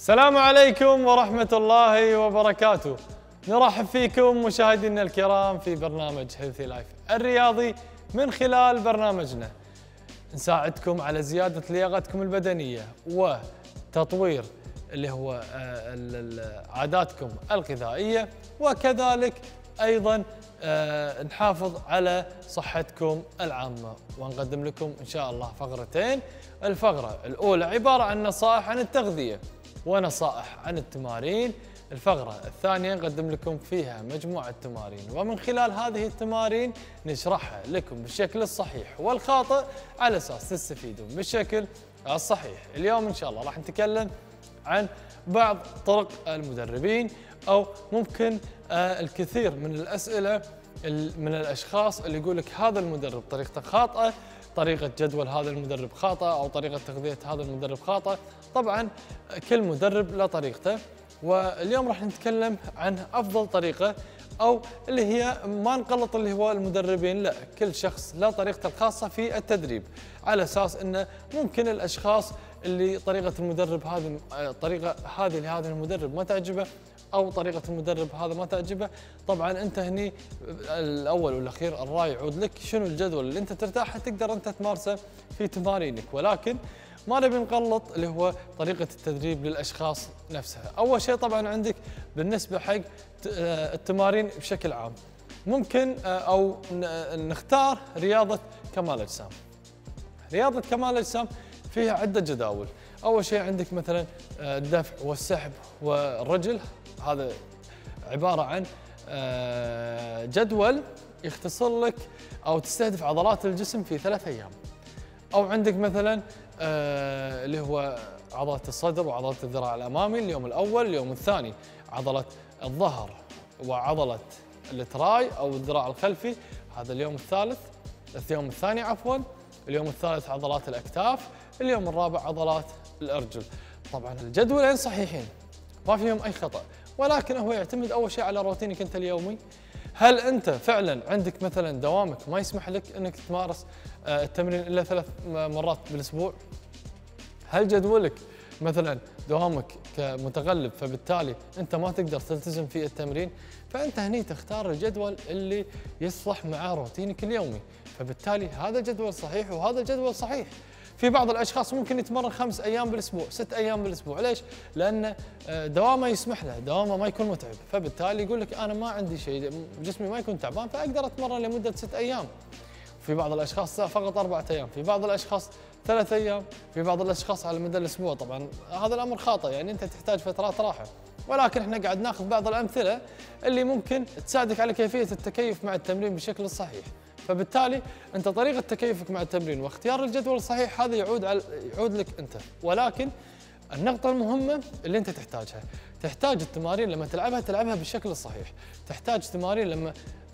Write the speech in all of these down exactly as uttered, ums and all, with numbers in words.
السلام عليكم ورحمة الله وبركاته. نرحب فيكم مشاهدينا الكرام في برنامج هيلثي لايف الرياضي. من خلال برنامجنا نساعدكم على زيادة لياقتكم البدنية وتطوير اللي هو عاداتكم الغذائية، وكذلك أيضا نحافظ على صحتكم العامة، ونقدم لكم إن شاء الله فقرتين. الفقرة الأولى عبارة عن نصائح عن التغذية ونصائح عن التمارين. الفقرة الثانية نقدم لكم فيها مجموعة تمارين، ومن خلال هذه التمارين نشرحها لكم بالشكل الصحيح والخاطئ على أساس تستفيدون بالشكل الصحيح. اليوم إن شاء الله راح نتكلم عن بعض طرق المدربين، أو ممكن آه الكثير من الأسئلة من الأشخاص اللي يقول لك هذا المدرب طريقته خاطئة، طريقة جدول هذا المدرب خاطئة، أو طريقة تغذية هذا المدرب خاطئة. طبعا كل مدرب له طريقته، واليوم راح نتكلم عن أفضل طريقة، أو اللي هي ما نغلط اللي هو المدربين، لا، كل شخص له طريقته الخاصة في التدريب، على أساس أنه ممكن الأشخاص اللي طريقة المدرب هذه طريقة هذه لهذا المدرب ما تعجبه، أو طريقة المدرب هذا ما تعجبه. طبعا أنت هني الأول والأخير الراي يعود لك، شنو الجدول اللي أنت ترتاح تقدر أنت تمارسه في تمارينك، ولكن ما نبي نغلط اللي هو طريقة التدريب للأشخاص نفسها. أول شيء طبعا عندك بالنسبة حق التمارين بشكل عام، ممكن أو نختار رياضة كمال أجسام. رياضة كمال الأجسام فيها عدة جداول. أول شيء عندك مثلا الدفع والسحب والرجل، هذا عبارة عن جدول يختصر لك أو تستهدف عضلات الجسم في ثلاث أيام. أو عندك مثلا اللي هو عضلة الصدر وعضلة الذراع الأمامي اليوم الأول، اليوم الثاني عضلة الظهر وعضلة التراي أو الذراع الخلفي، هذا اليوم الثالث اليوم الثاني عفوا اليوم الثالث عضلات الأكتاف، اليوم الرابع عضلات الأرجل. طبعا الجدولين صحيحين ما فيهم أي خطأ، ولكن هو يعتمد أول شيء على روتينك أنت اليومي. هل أنت فعلا عندك مثلا دوامك ما يسمح لك أنك تمارس التمرين إلا ثلاث مرات بالأسبوع؟ هل جدولك مثلا دوامك كمتغلب فبالتالي أنت ما تقدر تلتزم في التمرين؟ فأنت هني تختار الجدول اللي يصلح مع روتينك اليومي، فبالتالي هذا جدول صحيح وهذا جدول صحيح. في بعض الاشخاص ممكن يتمرن خمس ايام بالاسبوع، ست ايام بالاسبوع، ليش؟ لان دوامه يسمح له، دوامه ما يكون متعب، فبالتالي يقول لك انا ما عندي شيء، جسمي ما يكون تعبان فاقدر اتمرن لمده ست ايام. في بعض الاشخاص فقط اربعة ايام، في بعض الاشخاص ثلاث ايام، في بعض الاشخاص على مدى الاسبوع. طبعا هذا الامر خاطئ، يعني انت تحتاج فترات راحه، ولكن احنا قاعد ناخذ بعض الامثله اللي ممكن تساعدك على كيفيه التكيف مع التمرين بشكل صحيح. فبالتالي انت طريقه تكيفك مع التمرين واختيار الجدول الصحيح هذا يعود على يعود لك انت، ولكن النقطه المهمه اللي انت تحتاجها، تحتاج التمارين لما تلعبها تلعبها بالشكل الصحيح، تحتاج تمارين لما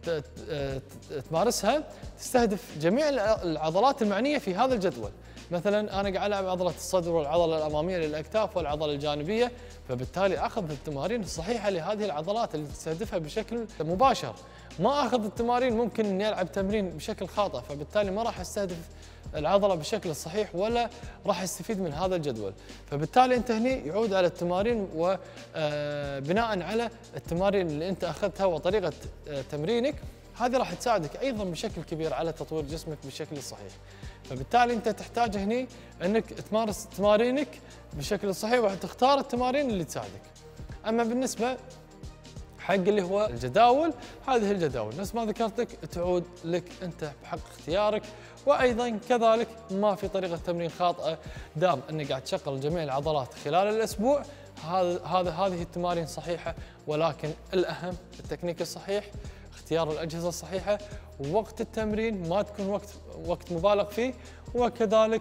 تمارسها تستهدف جميع العضلات المعنيه في هذا الجدول. مثلا انا قاعد العب عضله الصدر والعضله الاماميه للاكتاف والعضله الجانبيه، فبالتالي اخذ التمارين الصحيحه لهذه العضلات اللي تستهدفها بشكل مباشر. ما اخذ التمارين ممكن اني العب تمرين بشكل خاطئ، فبالتالي ما راح استهدف العضله بالشكل الصحيح ولا راح استفيد من هذا الجدول. فبالتالي انت هني يعود على التمارين، وبناء على التمارين اللي انت اخذتها وطريقه تمرينك هذه راح تساعدك ايضا بشكل كبير على تطوير جسمك بالشكل الصحيح. فبالتالي انت تحتاج هني انك تمارس تمارينك بالشكل الصحيح وتختار التمارين اللي تساعدك. اما بالنسبه حق اللي هو الجداول، هذه الجداول نفس ما ذكرت لك تعود لك انت بحق اختيارك، وايضا كذلك ما في طريقه تمرين خاطئه دام انك قاعد تشغل جميع العضلات خلال الاسبوع. هذا هذا هذه التمارين صحيحه، ولكن الاهم التكنيك الصحيح، اختيار الاجهزه الصحيحه، ووقت التمرين ما تكون وقت وقت مبالغ فيه، وكذلك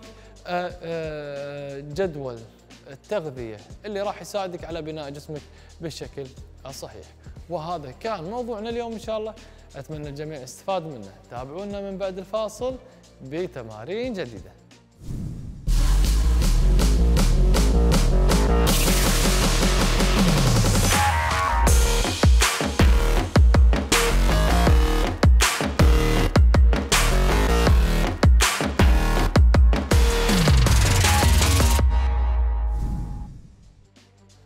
جدول التغذيه اللي راح يساعدك على بناء جسمك بالشكل الصحيح. وهذا كان موضوعنا اليوم ان شاء الله، اتمنى الجميع استفاد منه. تابعونا من بعد الفاصل بتمارين جديده.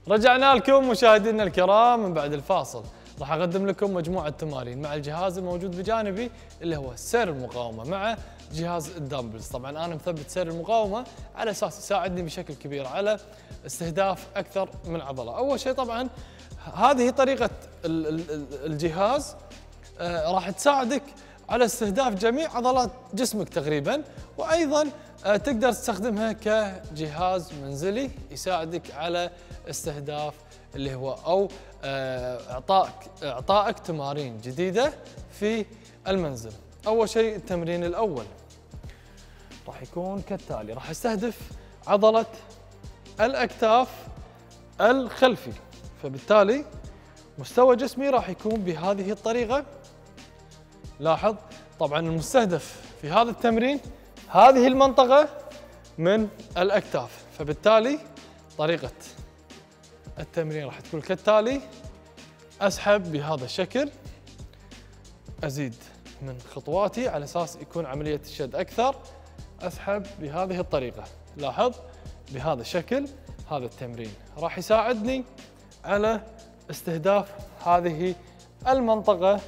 رجعنا لكم مشاهدينا الكرام من بعد الفاصل. راح اقدم لكم مجموعه تمارين مع الجهاز الموجود بجانبي اللي هو سير المقاومه مع جهاز الدامبلز. طبعا انا مثبت سير المقاومه على اساس يساعدني بشكل كبير على استهداف اكثر من عضله. اول شيء طبعا هذه طريقه الجهاز راح تساعدك على استهداف جميع عضلات جسمك تقريبا، وايضا تقدر تستخدمها كجهاز منزلي يساعدك على استهداف اللي هو او اعطائك اعطائك تمارين جديده في المنزل. اول شيء التمرين الاول راح يكون كالتالي، راح استهدف عضله الاكتاف الخلفي، فبالتالي مستوى جسمي راح يكون بهذه الطريقه. لاحظ طبعا المستهدف في هذا التمرين هذه المنطقه من الاكتاف، فبالتالي طريقه التمرين راح تكون كالتالي: اسحب بهذا الشكل، ازيد من خطواتي على اساس يكون عمليه الشد اكثر، اسحب بهذه الطريقه. لاحظ بهذا الشكل. هذا التمرين راح يساعدني على استهداف هذه المنطقه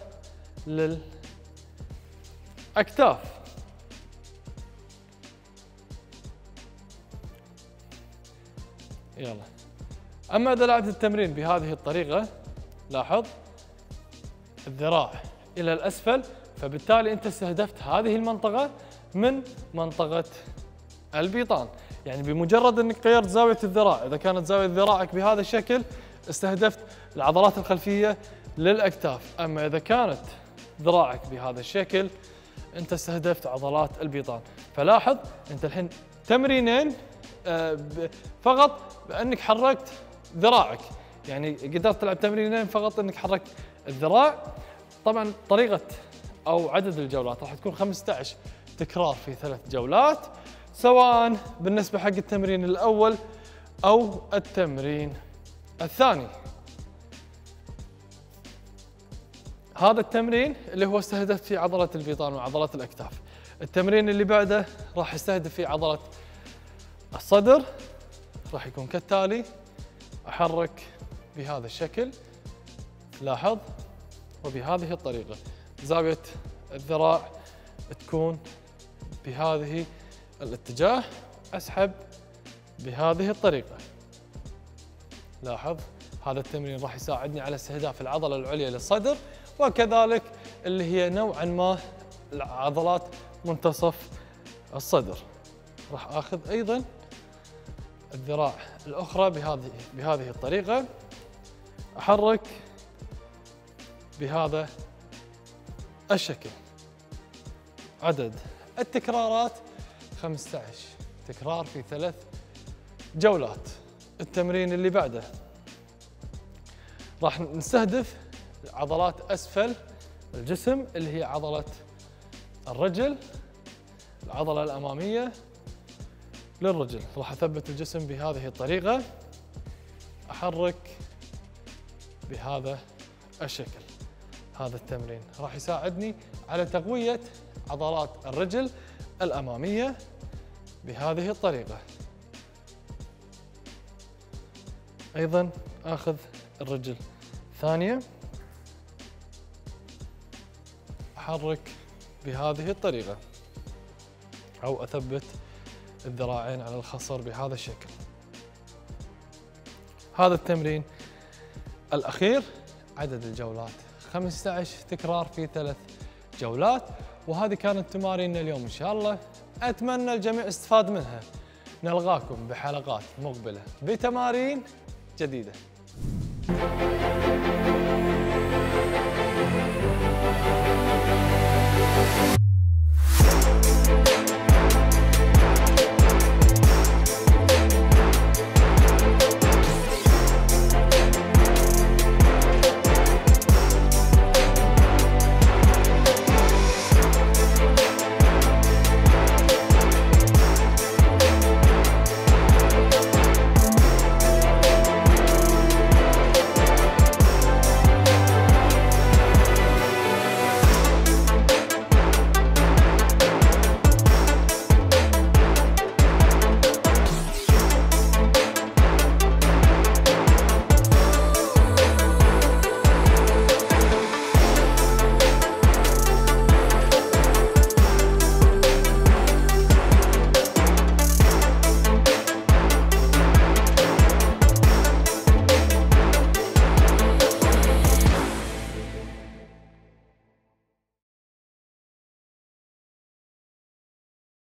للاكتاف. يلا، اما اذا لعبت التمرين بهذه الطريقه، لاحظ الذراع الى الاسفل، فبالتالي انت استهدفت هذه المنطقه من منطقه البيطان. يعني بمجرد انك غيرت زاويه الذراع، اذا كانت زاويه ذراعك بهذا الشكل استهدفت العضلات الخلفيه للاكتاف، اما اذا كانت ذراعك بهذا الشكل انت استهدفت عضلات البيطان. فلاحظ انت الحين تمرينين فقط بانك حركت ذراعك، يعني قدرت تلعب تمرينين فقط انك حركت الذراع. طبعا طريقه او عدد الجولات راح تكون خمسة عشر تكرار في ثلاث جولات، سواء بالنسبه حق التمرين الاول او التمرين الثاني. هذا التمرين اللي هو استهدف فيه عضله البيطان وعضلات الاكتاف. التمرين اللي بعده راح يستهدف فيه عضله الصدر، راح يكون كالتالي: احرك بهذا الشكل، لاحظ، وبهذه الطريقه زاويه الذراع تكون بهذه الاتجاه، اسحب بهذه الطريقه. لاحظ هذا التمرين راح يساعدني على استهداف العضله العليا للصدر، وكذلك اللي هي نوعا ما عضلات منتصف الصدر. راح اخذ ايضا الذراع الاخرى بهذه بهذه الطريقه، احرك بهذا الشكل. عدد التكرارات خمسة عشر تكرار في ثلاث جولات. التمرين اللي بعده راح نستهدف عضلات اسفل الجسم اللي هي عضله الرجل، العضله الاماميه للرجل. راح اثبت الجسم بهذه الطريقه، احرك بهذا الشكل. هذا التمرين راح يساعدني على تقويه عضلات الرجل الاماميه بهذه الطريقه. ايضا اخذ الرجل الثانيه، احرك بهذه الطريقه، او اثبت الذراعين على الخصر بهذا الشكل. هذا التمرين الاخير عدد الجولات خمسة عشر تكرار في ثلاث جولات. وهذه كانت تماريننا اليوم ان شاء الله، اتمنى الجميع استفاد منها. نلقاكم بحلقات مقبله بتمارين جديده.